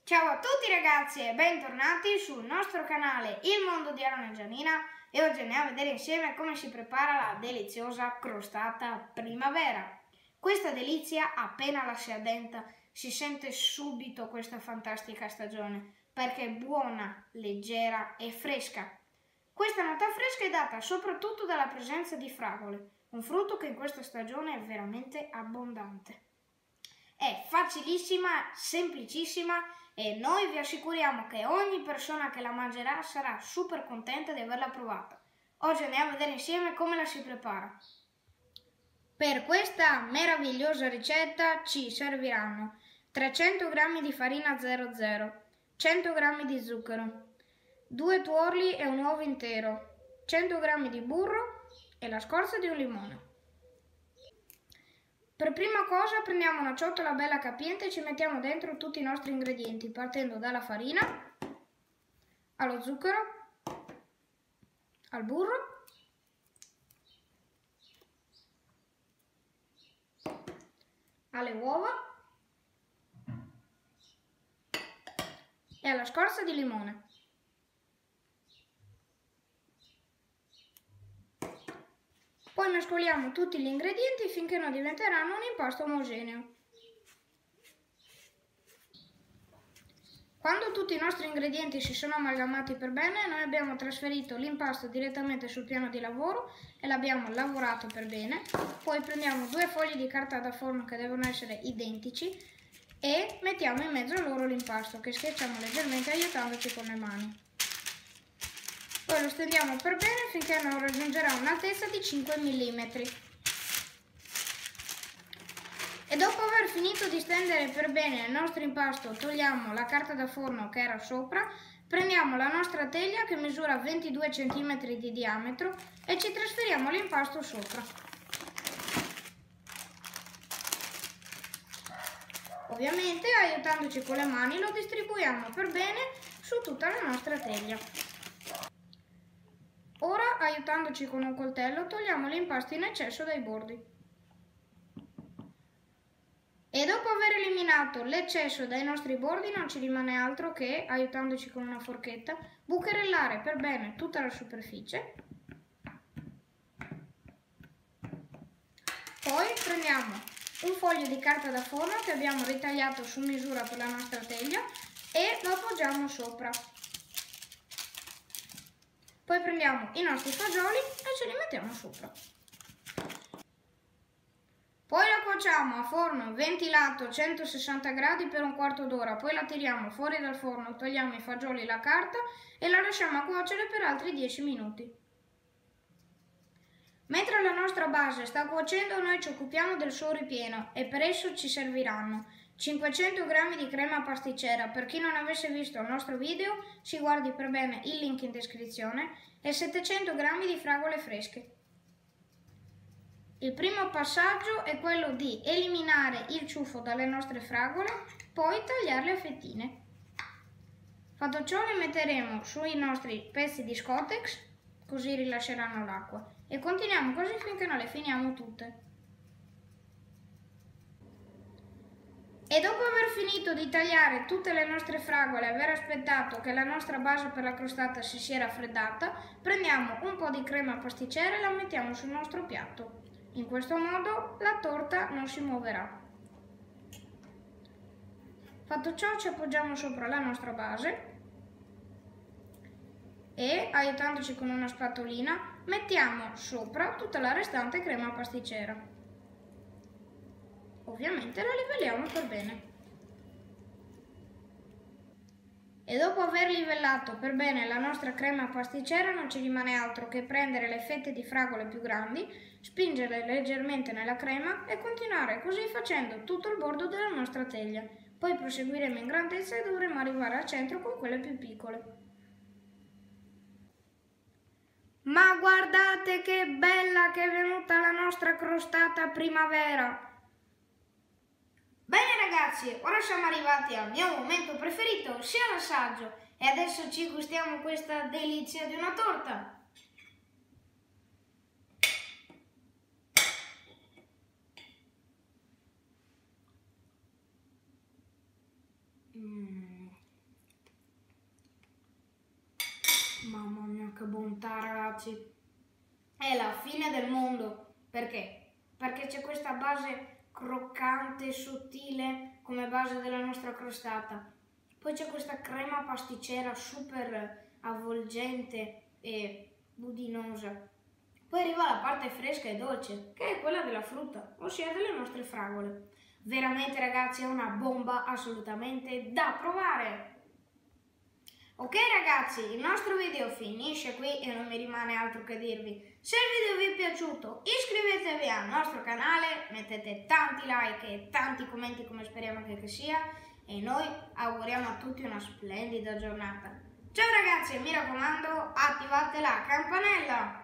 Ciao a tutti ragazzi e bentornati sul nostro canale Il Mondo di Aaron e Gianina e oggi andiamo a vedere insieme come si prepara la deliziosa crostata primavera. Questa delizia appena la si addenta si sente subito questa fantastica stagione perché è buona, leggera e fresca. Questa nota fresca è data soprattutto dalla presenza di fragole, un frutto che in questa stagione è veramente abbondante. È facilissima, semplicissima e noi vi assicuriamo che ogni persona che la mangerà sarà super contenta di averla provata. Oggi andiamo a vedere insieme come la si prepara. Per questa meravigliosa ricetta ci serviranno 300 g di farina 00, 100 g di zucchero, 2 tuorli e un uovo intero, 100 g di burro e la scorza di un limone. Per prima cosa prendiamo una ciotola bella capiente e ci mettiamo dentro tutti i nostri ingredienti, partendo dalla farina, allo zucchero, al burro, alle uova e alla scorza di limone. Poi mescoliamo tutti gli ingredienti finché non diventeranno un impasto omogeneo. Quando tutti i nostri ingredienti si sono amalgamati per bene, noi abbiamo trasferito l'impasto direttamente sul piano di lavoro e l'abbiamo lavorato per bene. Poi prendiamo 2 fogli di carta da forno che devono essere identici e mettiamo in mezzo a loro l'impasto che schiacciamo leggermente aiutandoci con le mani. Poi lo stendiamo per bene finché non raggiungerà un'altezza di 5 mm. E dopo aver finito di stendere per bene il nostro impasto, togliamo la carta da forno che era sopra, prendiamo la nostra teglia che misura 22 cm di diametro e ci trasferiamo l'impasto sopra. Ovviamente, aiutandoci con le mani, lo distribuiamo per bene su tutta la nostra teglia. Ora, aiutandoci con un coltello, togliamo l'impasto in eccesso dai bordi. E dopo aver eliminato l'eccesso dai nostri bordi non ci rimane altro che, aiutandoci con una forchetta, bucherellare per bene tutta la superficie. Poi prendiamo un foglio di carta da forno che abbiamo ritagliato su misura per la nostra teglia e lo appoggiamo sopra. Poi prendiamo i nostri fagioli e ce li mettiamo sopra. Poi la cuociamo a forno ventilato a 160 gradi per un quarto d'ora, poi la tiriamo fuori dal forno, togliamo i fagioli e la carta e la lasciamo a cuocere per altri 10 minuti. Mentre la nostra base sta cuocendo, noi ci occupiamo del suo ripieno e per esso ci serviranno 500 g di crema pasticcera. Per chi non avesse visto il nostro video, si guardi per bene il link in descrizione, e 700 g di fragole fresche. Il primo passaggio è quello di eliminare il ciuffo dalle nostre fragole, poi tagliarle a fettine. Fatto ciò, le metteremo sui nostri pezzi di Scottex, così rilasceranno l'acqua, e continuiamo così finché non le finiamo tutte. E dopo aver finito di tagliare tutte le nostre fragole e aver aspettato che la nostra base per la crostata si sia raffreddata, prendiamo un po' di crema pasticcera e la mettiamo sul nostro piatto. In questo modo la torta non si muoverà. Fatto ciò, ci appoggiamo sopra la nostra base e, aiutandoci con una spatolina, mettiamo sopra tutta la restante crema pasticcera. Ovviamente la livelliamo per bene. E dopo aver livellato per bene la nostra crema pasticcera non ci rimane altro che prendere le fette di fragole più grandi, spingerle leggermente nella crema e continuare così facendo tutto il bordo della nostra teglia. Poi proseguiremo in grandezza e dovremo arrivare al centro con quelle più piccole. Ma guardate che bella che è venuta la nostra crostata primavera! Bene ragazzi, ora siamo arrivati al mio momento preferito, sia l'assaggio, e adesso ci gustiamo questa delizia di una torta. che bontà, ragazzi. È la fine del mondo. Perché? Perché c'è questa base croccante, sottile, come base della nostra crostata. Poi c'è questa crema pasticcera super avvolgente e budinosa. Poi arriva la parte fresca e dolce, che è quella della frutta, ossia delle nostre fragole. Veramente, ragazzi, è una bomba assolutamente da provare! Ok ragazzi, il nostro video finisce qui e non mi rimane altro che dirvi. Se il video vi è piaciuto, iscrivetevi al nostro canale, mettete tanti like e tanti commenti come speriamo che sia e noi auguriamo a tutti una splendida giornata. Ciao ragazzi e mi raccomando, attivate la campanella!